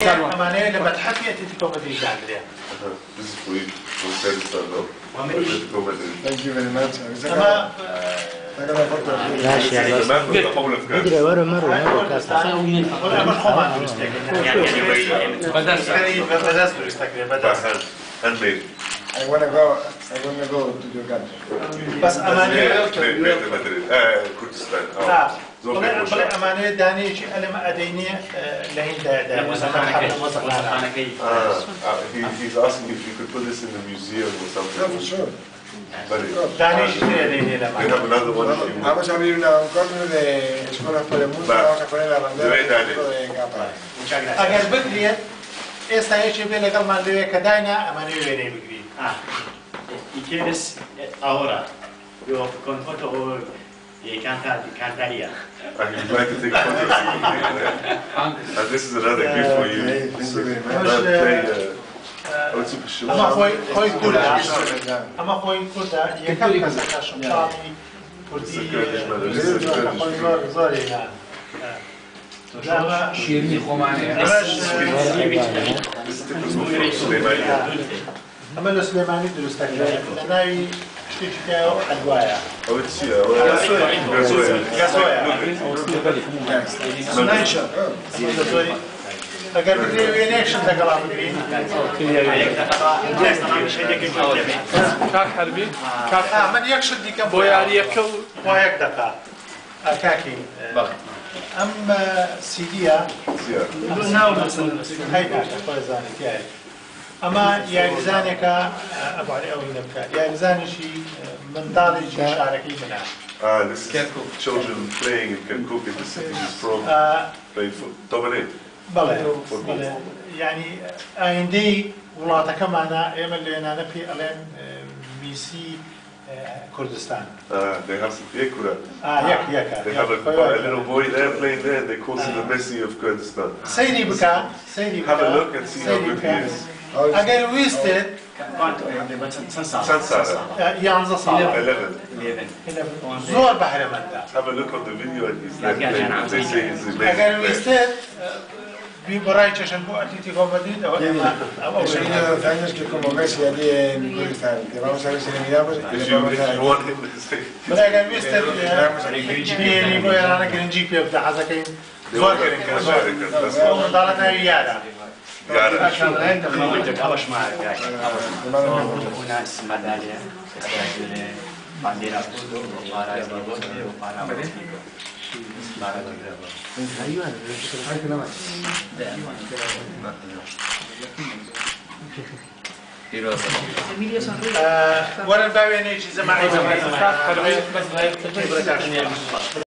أمانة لما تحكي أنت تكون بدي تعملها. This is for you. Thank you very much. ماشي يعني ادري ورا مرة كاسة I want to go to your country. بس أمانة كردستان بلا أمانة داني شيء أنا ما أديني لهين دا He's asking if you could put this in the museum or something. No, for sure. داني شيء أديني We have another one if you want. Vamos a abrir un corner de escuelas por el mundo. Vamos a poner la bandera de Capa. أجل بكري إستعيش بين كلمة اللي كداينا أمانة ويني بكري. Ikeres ahora, yo con foto كاكةيى. And you'd like to take photos. And this is another gift for you. أما خوي كودا أما خوي كودا يكمل كذا شمشاني كردي زوري لا شيرني خماني أما السليماني درست كذا لأني اشتكيته حلوايا غاسويا أقل بدري وينيكشن تقرأ بدري كاك حربي من يكشن دي كم بوياري يكو ويك دقة كاكي أم سيديا هيدا فوزاني تياي أما يعني زانك أبو علي أوي نبكى يعني زاني شيء من داري شاركي منها. This is children playing in كركوك in the city he's from. Playing football. بلى يعني عندي ولاتا كمان أيام اللي أنا نبي ألين ميسي كردستان. They have some يكورا. يك. They have a little boy there playing there. They call him the Messi of Kurdistan. سيدي بكا. Have a look and see how good he is. أجل ويستد. Sansara. يانزا صار. 11. زور بحر مدة. Have a look on the video and he's there playing. They say he's amazing. أجل ويستد. براي تشامبو أتلتيكو مدريد أو Hace 10 años que como Messi allí en Kurdistán, que vamos a ver si le miramos y le vamos a... بلا أجل ويستد. يعني يقول أنا كرنجي بيبدأ حزكين. زور كرنجي. زور دارتنا يادا. عشان عند خالد أبش معك هنا مدالية بانديرا وبارا ورا الباوي نيجي زماعي